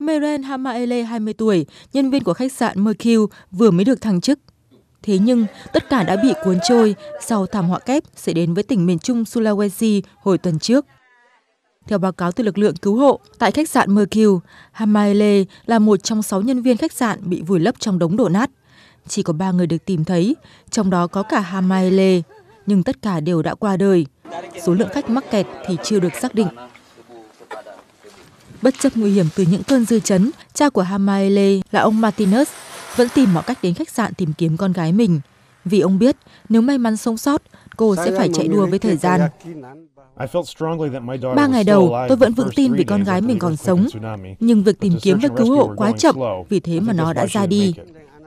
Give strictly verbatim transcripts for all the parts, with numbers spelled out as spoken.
Meren Hamaele, hai mươi tuổi, nhân viên của khách sạn Mercure vừa mới được thăng chức. Thế nhưng, tất cả đã bị cuốn trôi sau thảm họa kép xảy đến với tỉnh miền Trung Sulawesi hồi tuần trước. Theo báo cáo từ lực lượng cứu hộ, tại khách sạn Mercure, Hamaele là một trong sáu nhân viên khách sạn bị vùi lấp trong đống đổ nát. Chỉ có ba người được tìm thấy, trong đó có cả Hamaele, nhưng tất cả đều đã qua đời. Số lượng khách mắc kẹt thì chưa được xác định. Bất chấp nguy hiểm từ những cơn dư chấn, cha của Hamaele là ông Martinez vẫn tìm mọi cách đến khách sạn tìm kiếm con gái mình. Vì ông biết nếu may mắn sống sót, cô sẽ phải chạy đua với thời gian. Ba ngày đầu, tôi vẫn vững tin vì con gái mình còn sống. Nhưng việc tìm kiếm và cứu hộ quá chậm, vì thế mà nó đã ra đi.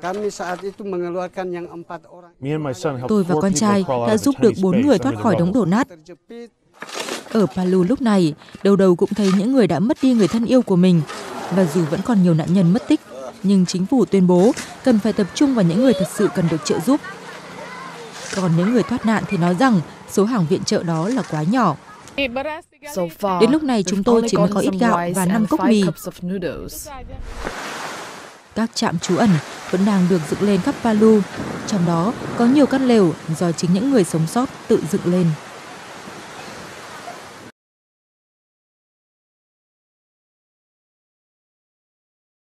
Tôi và con trai đã giúp được bốn người thoát khỏi đống đổ nát. Ở Palu lúc này, đầu đầu cũng thấy những người đã mất đi người thân yêu của mình. Và dù vẫn còn nhiều nạn nhân mất tích, nhưng chính phủ tuyên bố cần phải tập trung vào những người thật sự cần được trợ giúp. Còn những người thoát nạn thì nói rằng số hàng viện trợ đó là quá nhỏ. Đến lúc này chúng tôi chỉ mới có ít gạo và năm cốc mì. Các trạm trú ẩn vẫn đang được dựng lên khắp Palu, trong đó có nhiều căn lều do chính những người sống sót tự dựng lên.